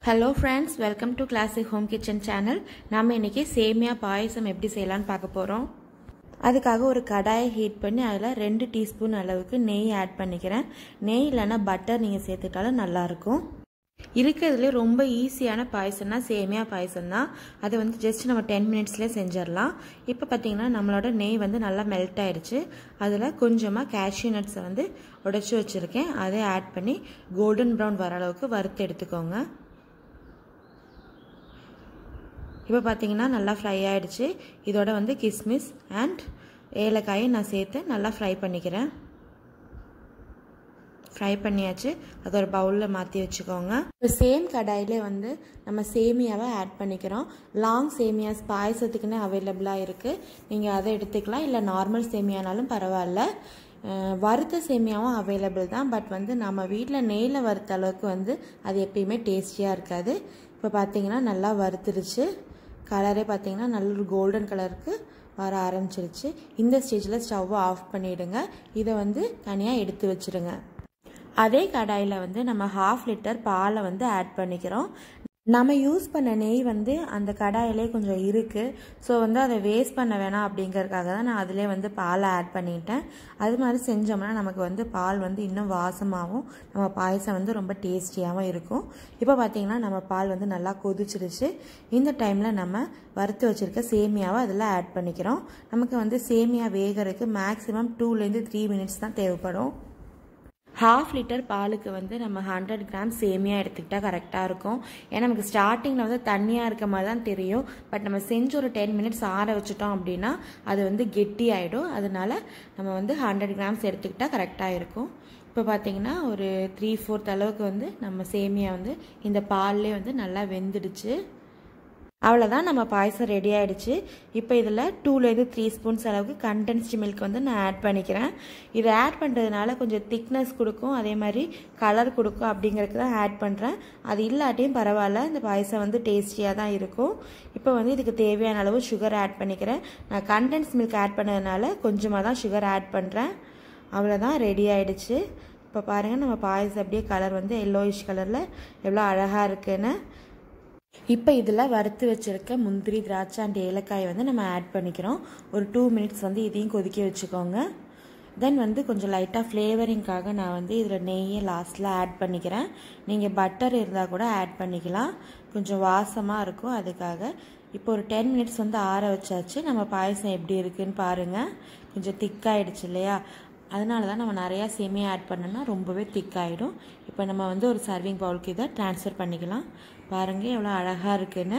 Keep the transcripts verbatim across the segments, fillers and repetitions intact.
Hello friends, welcome to Classic Home Kitchen channel. நாம இன்னைக்கு சேமியா பாயசம் எப்படி செய்யலாம்னு பார்க்க போறோம். அதுக்காக ஒரு கடாயை ஹீட் பண்ணி அதுல two டீஸ்பூன் அளவுக்கு நெய் ஆட் பண்ணிக்கிறேன். நெய் இல்லனா பட்டர் நீங்க சேர்த்துட்டாலும் நல்லா இருக்கும். இருக்கிறதுல ரொம்ப ஈஸியான பாயசம்னா சேமியா பாயசம் தான். அது வந்து ஜஸ்ட் நம்ம ten மினிட்ஸ்லயே செஞ்சிரலாம். இப்போ பாத்தீங்கன்னா நம்மளோட நெய் வந்து நல்லா மெல்ட் ஆயிருச்சு. அதுல கொஞ்சமா cashew nuts வந்து உடைச்சு வச்சிருக்கேன். அதை ஆட் பண்ணி golden brown வர அளவுக்கு வறுத்து எடுத்துக்கோங்க. இப்போ பாத்தீங்கன்னா நல்லா ஃப்ரை ஆயிடுச்சு. இதோட வந்து கிஸ்மிஸ் and ஏலக்காயை நான் சேர்த்து நல்லா ஃப்ரை பண்ணிக்கிறேன். ஃப்ரை பண்ணியாச்சு. அத ஒரு பவுல்ல மாத்தி வச்சுக்கோங்க. இப்போ சேம் கடாயிலே வந்து நம்ம சேமியாவை ஆட் பண்ணிக்கிறோம். லாங் சேமியாஸ் பாயசத்துக்குனே அவேலபிளா இருக்கு. நீங்க அதை எடுத்துக்கலாம் இல்ல நார்மல் சேமியானாலும் பரவாயில்ல. வறுத்த சேமியாவும் அவேலபிள் தான். பட் வந்து நம்ம வீட்ல நெய்ல வறுத்த அளவுக்கு வந்து அது எப்பயுமே டேஸ்டியா இருக்காது. இப்போ பாத்தீங்கன்னா நல்லா வறுத்துருச்சு. கலரே பாத்தீங்கன்னா நல்ல ஒரு கோல்டன் கலருக்கு வர ஆரம்பிச்சிருச்சு. இந்த ஸ்டேஜ்ல ஸ்டவ் ஆஃப் பண்ணிடுங்க. இத வந்து தனியா எடுத்து வச்சிருங்க. அதே கடாயில வந்து நம்ம half லிட்டர் பாலை வந்து ஆட் பண்ணிக்கிறோம். நம்ம யூஸ் பண்ண நெய் வந்து அந்த கடாயிலே கொஞ்சம் இருக்கு. ஸோ வந்து அதை வேஸ்ட் பண்ண வேணாம் அப்படிங்கறதுக்காக தான் நான் அதிலே வந்து பாலை ஆட் பண்ணிட்டேன். அது மாதிரி செஞ்சோம்னா நமக்கு வந்து பால் வந்து இன்னும் வாசமாகவும் நம்ம பாயசம் வந்து ரொம்ப டேஸ்டியாகவும் இருக்கும். இப்போ பார்த்தீங்கன்னா நம்ம பால் வந்து நல்லா கொதிச்சிருச்சு. இந்த டைம்ல நம்ம வறுத்து வச்சிருக்க சேமியாவை அதில் ஆட் பண்ணிக்கிறோம். நமக்கு வந்து சேமியா வேகறதுக்கு மேக்ஸிமம் டூலேருந்து த்ரீ மினிட்ஸ் தான் தேவைப்படும். half லிட்டர் பாலுக்கு வந்து நம்ம hundred கிராம் சேமியா எடுத்துக்கிட்டா கரெக்டா இருக்கும். ஏன்னா நமக்கு ஸ்டார்டிங்ல வந்து தண்ணியா இருக்க மாதிரி தான் தெரியும். பட் நம்ம செஞ்சு ஒரு ten மினிட்ஸ் ஆற வச்சிட்டோம் அப்படின்னா அது வந்து கெட்டி ஆயிடும். அதனால நம்ம வந்து hundred கிராம்ஸ் எடுத்துக்கிட்டா கரெக்டா இருக்கும். இப்போ பாத்தீங்கன்னா ஒரு த்ரீ ஃபோர்த் அளவுக்கு வந்து நம்ம சேமியா வந்து இந்த பால்லே வந்து நல்லா வெந்துடுச்சு. அவ்வளவுதான் நம்ம பாயசம் ரெடி ஆயிடுச்சு. இப்போ இதுல டூலேருந்து த்ரீ ஸ்பூன்ஸ் அளவுக்கு கண்டென்ஸ்டு மில்க் வந்து நான் ஆட் பண்ணிக்கிறேன். இதை ஆட் பண்றதுனால கொஞ்சம் திக்னஸ் கொடுக்கும், அதே மாதிரி கலர் கொடுக்கும் அப்படிங்கறதுக்கு தான் ஆட் பண்றேன். அது இல்லாட்டியும் பரவாயில்ல, இந்த பாயசம் வந்து டேஸ்டியா தான் இருக்கும். இப்போ வந்து இதுக்கு தேவையான அளவு சுகர் ஆட் பண்ணிக்கிறேன். நான் கண்டென்ஸ் மில்க் ஆட் பண்ணதுனால கொஞ்சமா தான் சுகர் ஆட் பண்றேன். அவ்வளவுதான் ரெடி ஆயிடுச்சு. இப்போ பாருங்க நம்ம பாயசம் அப்படியே கலர் வந்து எல்லோயிஷ் கலர்ல எவ்வளவு அழகா இருக்குன்னு. இப்போ இதில் வறுத்து வச்சிருக்க முந்திரி திராட்சை அண்ட் ஏலக்காய் வந்து நம்ம ஆட் பண்ணிக்கிறோம். ஒரு டூ மினிட்ஸ் வந்து இதையும் கொதிக்க வச்சுக்கோங்க. தென் வந்து கொஞ்சம் லைட்டாக ஃப்ளேவரிங்காக நான் வந்து இதில் நெய்யை லாஸ்ட்டில் ஆட் பண்ணிக்கிறேன். நீங்கள் பட்டர் இருந்தால் கூட ஆட் பண்ணிக்கலாம். கொஞ்சம் வாசமாக இருக்கும் அதுக்காக. இப்போ ஒரு டென் மினிட்ஸ் வந்து ஆற வச்சாச்சு. நம்ம பாயசம் எப்படி இருக்குன்னு பாருங்கள். கொஞ்சம் திக்காயிடுச்சு இல்லையா? அதனால தான் நம்ம நிறையா சேமியா ஆட் பண்ணோம்னா ரொம்பவே திக்காயிடும். இப்போ நம்ம வந்து ஒரு சர்விங் பவுலுக்கு இதை ட்ரான்ஸ்ஃபர் பண்ணிக்கலாம். பாருங்க எவ்வளோ அழகா இருக்குன்னு.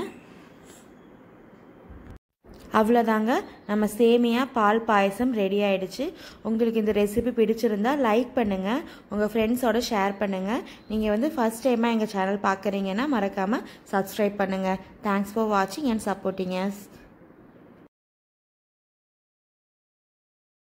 அவ்வளோதாங்க, நம்ம சேமியா பால் பாயசம் ரெடி ஆயிடுச்சு. உங்களுக்கு இந்த ரெசிபி பிடிச்சிருந்தா லைக் பண்ணுங்க, உங்க ஃப்ரெண்ட்ஸோட ஷேர் பண்ணுங்க. நீங்க வந்து ஃபர்ஸ்ட் டைமா எங்க சேனல் பார்க்குறீங்கன்னா மறக்காம சப்ஸ்கிரைப் பண்ணுங்க. தேங்க்ஸ் ஃபார் வாட்சிங் அண்ட் சப்போர்ட்டிங் அஸ்.